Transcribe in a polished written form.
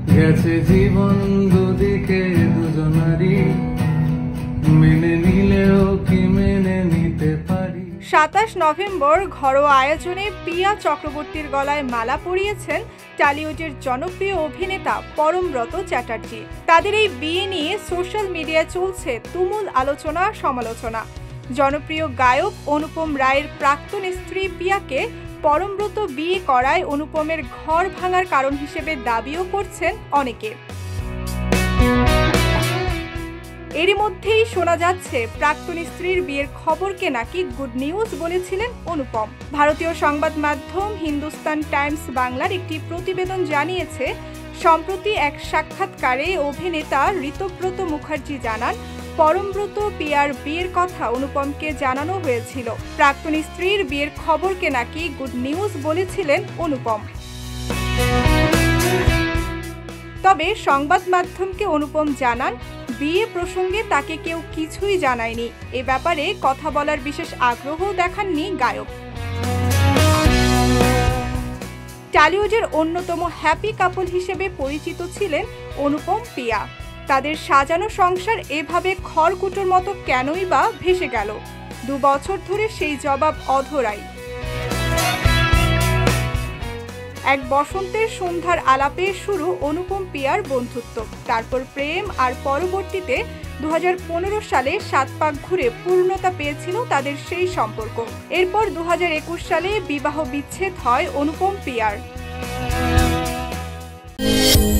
গেছে জীবন দুদিকে দুজনারই, মেনে নিলেও কি মেনে নিতে পারি। 27 নভেম্বর ঘরোয়া আয়োজনে পিয়া চক্রবর্তীর গলায় মালা পরিয়েছেন টলিউডের জনপ্রিয় অভিনেতা পরমব্রত চ্যাটার্জি। তাদের এই বিয়ে নিয়ে সোশ্যাল মিডিয়ায় চলছে তুমুল আলোচনা সমালোচনা। জনপ্রিয় গায়ক অনুপম রায়ের প্রাক্তন স্ত্রী পিয়াকে পরমব্রত বিয়ে করায় অনুপমের ঘর ভাঙার কারণ হিসেবে দাবিও করছেন অনেকে। এরই মধ্যেই শোনা যাচ্ছে প্রাক্তন স্ত্রীর বিয়ের খবরকে নাকি গুড নিউজ বলেছিলেন অনুপম। ভারতীয় সংবাদ মাধ্যম হিন্দুস্তান টাইমস বাংলার একটি প্রতিবেদন জানিয়েছে, সম্প্রতি এক সাক্ষাৎকারে অভিনেতা ঋতব্রত মুখার্জি জানান, পরমব্রত পিয়ার বিয়ের কথা অনুপমকে জানানো হয়েছিল। প্রাক্তন স্ত্রীর বিয়ের খবরকে নাকি গুড নিউজ বলেছিলেন অনুপম। তবে সংবাদ মাধ্যমকে অনুপম জানান, বিয়ে প্রসঙ্গে তাকে কেউ কিছুই জানায়নি। এ ব্যাপারে কথা বলার বিশেষ আগ্রহ দেখাননি গায়ক। টলিউডের অন্যতম হ্যাপি কাপল হিসেবে পরিচিত ছিলেন অনুপম পিয়া। তাদের সাজানো সংসার এভাবে খড়কুটোর মতো কেনই বা ভেসে গেল? 2 বছর ধরে সেই জবাব অধরাই। এক বসন্তের সন্ধ্যার আলাপে শুরু অনুপম পিয়ার বন্ধুত্ব, তারপর প্রেম, আর পরবর্তীতে 2015 সালে 7 পাক ঘুরে পূর্ণতা পেয়েছিল তাদের সেই সম্পর্ক। এরপর 2021 সালে বিবাহ বিচ্ছেদ হয় অনুপম পিয়ার।